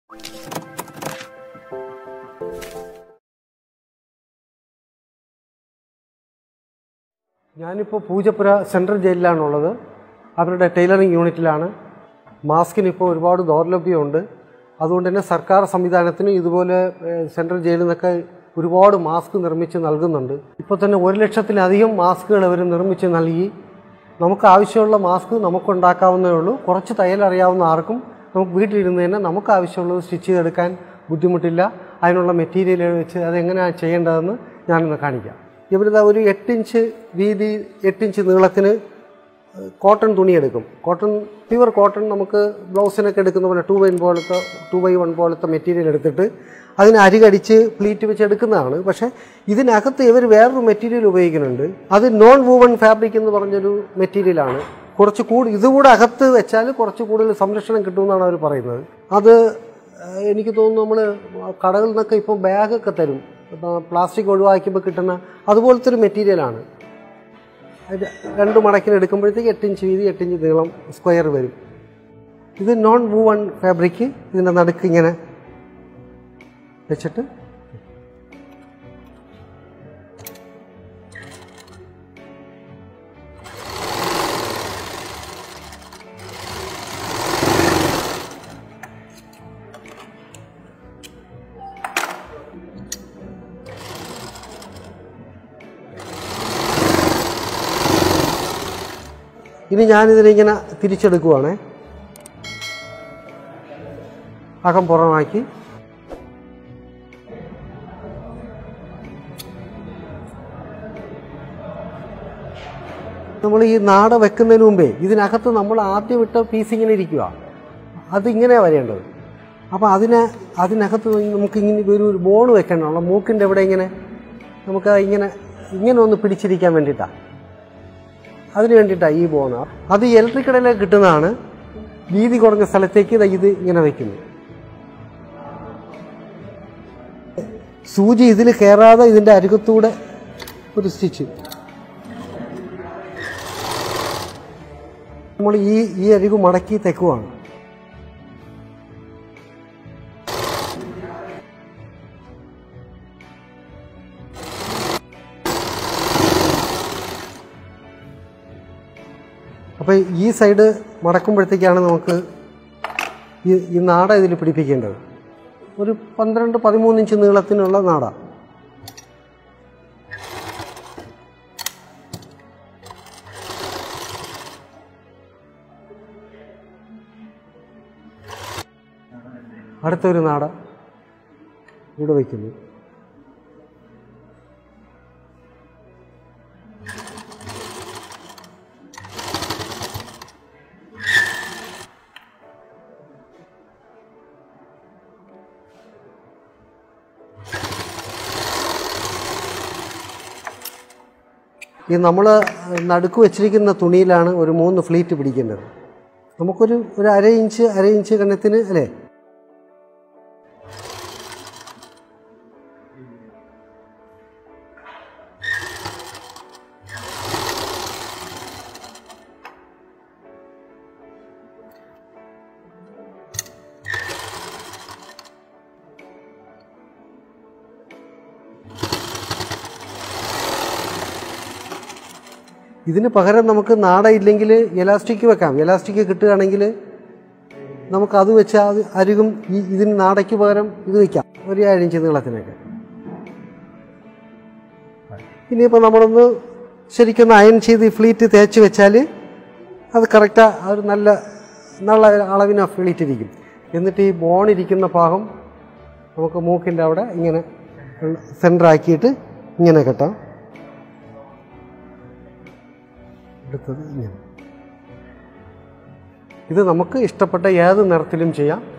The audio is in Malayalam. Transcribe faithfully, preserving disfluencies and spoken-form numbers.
ഞാനിപ്പോൾ പൂജപ്പുര സെൻട്രൽ ജയിലിലാണുള്ളത്. അവരുടെ ടൈലറിംഗ് യൂണിറ്റിലാണ്. മാസ്കിനിപ്പോൾ ഒരുപാട് ദൗർലഭ്യമുണ്ട്. അതുകൊണ്ട് തന്നെ സർക്കാർ സംവിധാനത്തിന് ഇതുപോലെ സെൻട്രൽ ജയിലിൽ നിന്നൊക്കെ ഒരുപാട് മാസ്ക് നിർമ്മിച്ച് നൽകുന്നുണ്ട്. ഇപ്പോൾ തന്നെ ഒരു ലക്ഷത്തിലധികം മാസ്കുകൾ അവർ നിർമ്മിച്ച് നൽകി. നമുക്ക് ആവശ്യമുള്ള മാസ്ക് നമുക്കുണ്ടാക്കാവുന്നേ ഉള്ളൂ. കുറച്ച് തയ്യൽ അറിയാവുന്ന ആർക്കും നമുക്ക് വീട്ടിലിരുന്ന് തന്നെ നമുക്ക് ആവശ്യമുള്ളത് സ്റ്റിച്ച് ചെയ്തെടുക്കാൻ ബുദ്ധിമുട്ടില്ല. അതിനുള്ള മെറ്റീരിയൽ വെച്ച് അതെങ്ങനെയാണ് ചെയ്യേണ്ടതെന്ന് ഞാനൊന്ന് കാണിക്കാം. ഇവിടുത്തെ ഒരു എട്ടിഞ്ച് വീതി എട്ടിഞ്ച് നീളത്തിന് കോട്ടൺ തുണിയെടുക്കും. കോട്ടൺ പ്യുവർ കോട്ടൺ നമുക്ക് ബ്ലൗസിനൊക്കെ എടുക്കുന്ന പോലെ ടു ബൈ പോലത്തെ ടു ബൈ വൺ പോലത്തെ മെറ്റീരിയൽ എടുത്തിട്ട് അതിന് അരികടിച്ച് പ്ലീറ്റ് വെച്ച് എടുക്കുന്നതാണ്. പക്ഷേ ഇതിനകത്ത് ഇവർ വേറൊരു മെറ്റീരിയൽ ഉപയോഗിക്കുന്നുണ്ട്. അത് നോൺ വൂവൺ ഫാബ്രിക് എന്ന് പറഞ്ഞൊരു മെറ്റീരിയലാണ്. കുറച്ച് കൂടുതൽ ഇതുകൂടെ അകത്ത് വെച്ചാൽ കുറച്ച് കൂടുതൽ സംരക്ഷണം കിട്ടുമെന്നാണ് അവർ പറയുന്നത്. അത് എനിക്ക് തോന്നുന്നു നമ്മൾ കടകളിൽ നിന്നൊക്കെ ഇപ്പോൾ ബാഗൊക്കെ തരും, പ്ലാസ്റ്റിക് ഒഴിവാക്കുമ്പോൾ കിട്ടുന്ന അതുപോലത്തെ ഒരു മെറ്റീരിയലാണ്. രണ്ട് മടക്കിന് എടുക്കുമ്പോഴത്തേക്ക് എട്ടിഞ്ച് വീതി എട്ടിഞ്ച് നീളം സ്ക്വയർ വരും. ഇത് നോൺ വൂവൺ ഫാബ്രിക്. ഇതിൻ്റെ നടുക്ക് ഇങ്ങനെ വെച്ചിട്ട് ഇനി ഞാനിതിനിങ്ങനെ തിരിച്ചെടുക്കുവാണേ. അകം പുറമാക്കി നമ്മൾ ഈ നാട വെക്കുന്നതിന് മുമ്പേ ഇതിനകത്ത് നമ്മൾ ആദ്യം ഇട്ട പീസ് ഇങ്ങനെ ഇരിക്കുക, അതിങ്ങനെയാണ് വരേണ്ടത്. അപ്പോൾ അതിനെ അതിനകത്ത് നമുക്കിങ്ങനെ ഒരു ബോൺ വെക്കാനുള്ള മൂക്കിൻ്റെ ഇവിടെ ഇങ്ങനെ നമുക്ക് ഇങ്ങനെ ഇങ്ങനെ ഒന്ന് പിടിച്ചിരിക്കാൻ വേണ്ടിയിട്ടാണ്, അതിന് വേണ്ടിയിട്ടാണ് ഈ ബോൺ. അത് ഇലക്ട്രിക് കടയിലേക്ക് കിട്ടുന്നതാണ്. വീതി കുറഞ്ഞ സ്ഥലത്തേക്ക് ഇത് ഇങ്ങനെ വയ്ക്കുന്നു. സൂചി ഇതിൽ കയറാതെ ഇതിൻ്റെ അരികത്തൂടെ ഒരു സ്റ്റിച്ച്. നമ്മൾ ഈ ഈ അരികു മടക്കി തെക്കുവാണ്. അപ്പോൾ ഈ സൈഡ് മടക്കുമ്പോഴത്തേക്കാണ് നമുക്ക് ഈ ഈ നാട ഇതിൽ പിടിപ്പിക്കേണ്ടത്. ഒരു പന്ത്രണ്ട് പതിമൂന്ന് ഇഞ്ച് നീളത്തിനുള്ള നാട. അടുത്തൊരു നാട ഇവിടെ വയ്ക്കുന്നു. ഈ നമ്മൾ നടുക്ക് വെച്ചിരിക്കുന്ന തുണിയിലാണ് ഒരു മൂന്ന് ഫ്ലീറ്റ് പിടിക്കേണ്ടത്. നമുക്കൊരു ഒരു അര ഇഞ്ച് അര ഇഞ്ച് കണത്തിന് അല്ലേ. ഇതിന് പകരം നമുക്ക് നാട ഇല്ലെങ്കിൽ എലാസ്റ്റിക് വെക്കാം. എലാസ്റ്റിക് കിട്ടുകയാണെങ്കിൽ നമുക്കത് വെച്ചാൽ അത് അരികും ഈ ഇതിന് നാടയ്ക്ക് പകരം ഇത് വയ്ക്കാം, ഒരു ഏഴ് ഇഞ്ച് നീളത്തിനൊക്കെ. ഇനിയിപ്പോൾ നമ്മളൊന്ന് ശരിക്കൊന്ന് അയൺ ചെയ്ത് ഈ ഫ്ലീറ്റ് തേച്ച് വെച്ചാൽ അത് കറക്റ്റാ ഒരു നല്ല നല്ല അളവിന് ഫ്ലീറ്റ് ഇരിക്കും. എന്നിട്ട് ഈ ബോണിരിക്കുന്ന ഭാഗം നമുക്ക് മൂക്കിൻ്റെ അവിടെ ഇങ്ങനെ സെൻറ്ററാക്കിയിട്ട് ഇങ്ങനെ കെട്ടാം. എടുത്തത് ഇങ്ങനെ. ഇത് നമുക്ക് ഇഷ്ടപ്പെട്ട ഏത് നിറത്തിലും ചെയ്യാം.